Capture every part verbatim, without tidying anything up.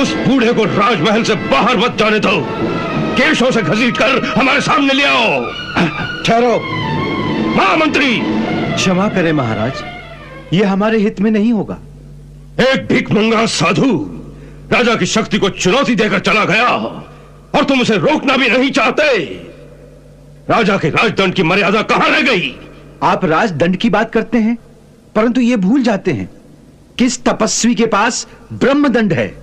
उस बूढ़े को राजमहल से बाहर मत जाने दो। केशों से घसीट कर हमारे सामने ले आओ। ठहरो महामंत्री। क्षमा करें महाराज, यह हमारे हित में नहीं होगा। एक भिखमंगा साधु राजा की शक्ति को चुनौती देकर चला गया और तुम उसे रोकना भी नहीं चाहते। राजा के राजदंड की मर्यादा कहां रह गई? आप राजदंड की बात करते हैं, परंतु ये भूल जाते हैं किस तपस्वी के पास ब्रह्मदंड है।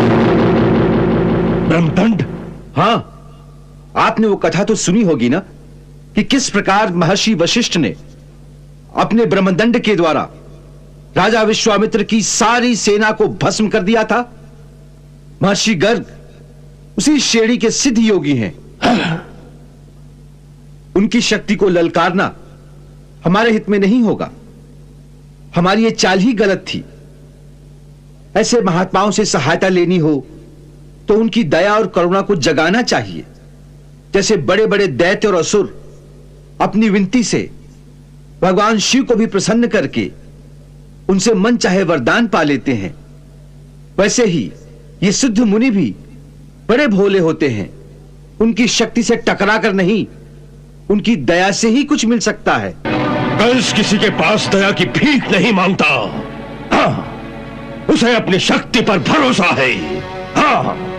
ब्रह्मदंड? हां, आपने वो कथा तो सुनी होगी ना कि किस प्रकार महर्षि वशिष्ठ ने अपने ब्रह्मदंड के द्वारा राजा विश्वामित्र की सारी सेना को भस्म कर दिया था। महर्षि गर्ग उसी श्रेणी के सिद्ध योगी हैं। उनकी शक्ति को ललकारना हमारे हित में नहीं होगा। हमारी ये चाल ही गलत थी। ऐसे महात्माओं से सहायता लेनी हो तो उनकी दया और करुणा को जगाना चाहिए। जैसे बड़े बड़े दैत्य और असुर अपनी विनती से भगवान शिव को भी प्रसन्न करके उनसे मन चाहे वरदान पा लेते हैं, वैसे ही ये सिद्ध मुनि भी बड़े भोले होते हैं। उनकी शक्ति से टकरा कर नहीं, उनकी दया से ही कुछ मिल सकता है। कंस किसी के पास दया की भीख नहीं मांगता। हाँ, उसे अपनी शक्ति पर भरोसा है। हाँ